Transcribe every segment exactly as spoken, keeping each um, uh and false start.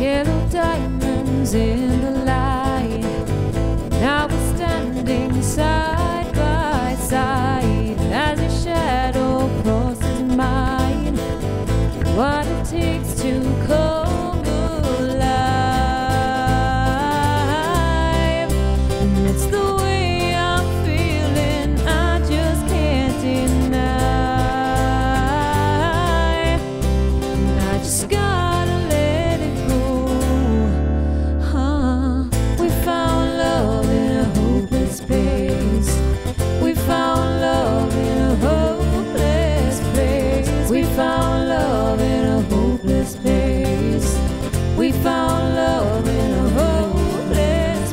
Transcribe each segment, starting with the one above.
Yellow diamonds in the light. Now we're standing side by side as a shadow crosses mine. What it takes to come alive, and it's the way I'm feeling, I just can't deny. And I just gotta let it go. Huh? We found love in a hopeless place. We found love in a hopeless place. We found love in a hopeless place. We found love in a hopeless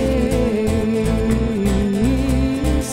place.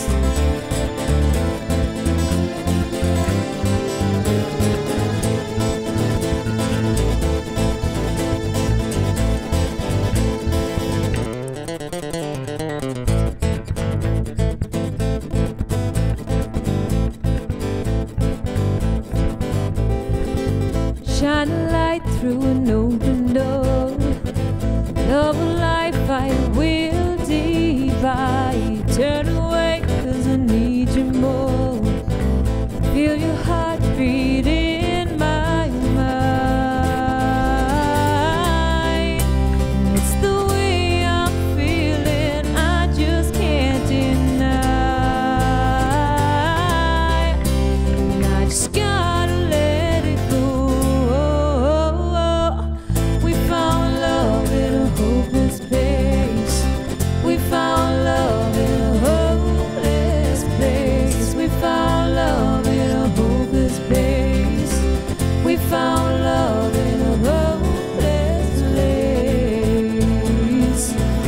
Shine a light through an open door. Love of life I will divide. Turn away 'cause I need you more. Feel your heartbeat in my mind. It's the way I'm feeling, I just can't deny. And I just gotta let it go. We found love in a hopeless place. We found love in a hopeless place. We found love in a hopeless place. We found love in a hopeless place.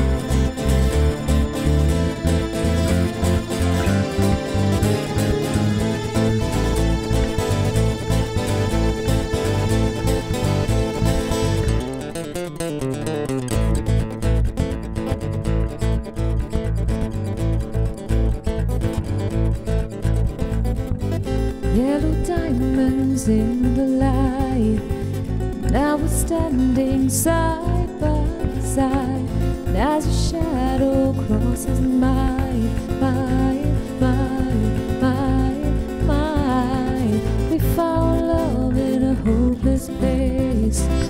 Yellow diamonds in the light. Now we're standing side by side as a shadow crosses mine, mine, mine, mine, mine. We found love in a hopeless place.